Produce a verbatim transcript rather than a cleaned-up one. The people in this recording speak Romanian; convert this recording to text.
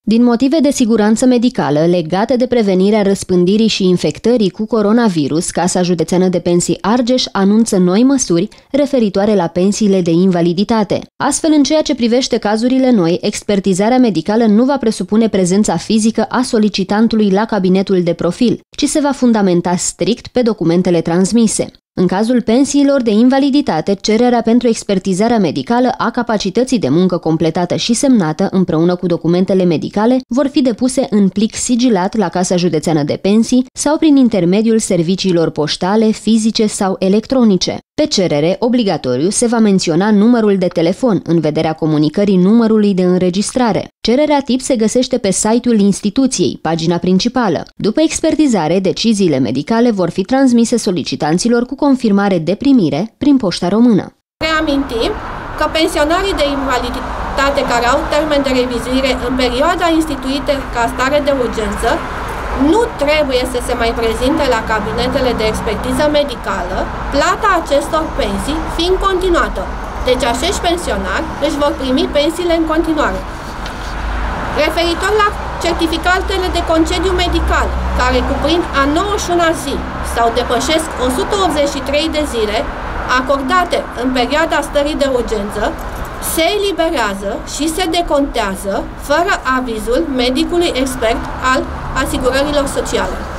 Din motive de siguranță medicală legate de prevenirea răspândirii și infectării cu coronavirus, Casa Județeană de Pensii Argeș anunță noi măsuri referitoare la pensiile de invaliditate. Astfel, în ceea ce privește cazurile noi, expertizarea medicală nu va presupune prezența fizică a solicitantului la cabinetul de profil, ci se va fundamenta strict pe documentele transmise. În cazul pensiilor de invaliditate, cererea pentru expertizarea medicală a capacității de muncă completată și semnată împreună cu documentele medicale vor fi depuse în plic sigilat la Casa Județeană de Pensii sau prin intermediul serviciilor poștale, fizice sau electronice. Pe cerere, obligatoriu, se va menționa numărul de telefon în vederea comunicării numărului de înregistrare. Cererea tip se găsește pe site-ul instituției, pagina principală. După expertizare, deciziile medicale vor fi transmise solicitanților cu confirmare de primire prin poșta română. Reamintim că pensionarii de invaliditate care au termen de revizuire în perioada instituită ca stare de urgență nu trebuie să se mai prezinte la cabinetele de expertiză medicală, plata acestor pensii fiind continuată. Deci acești pensionari își vor primi pensiile în continuare. Referitor la certificatele de concediu medical, care cuprind a nouăzeci și unu zi sau depășesc o sută optzeci și trei de zile acordate în perioada stării de urgență, se eliberează și se decontează fără avizul medicului expert al asigurărilor sociale.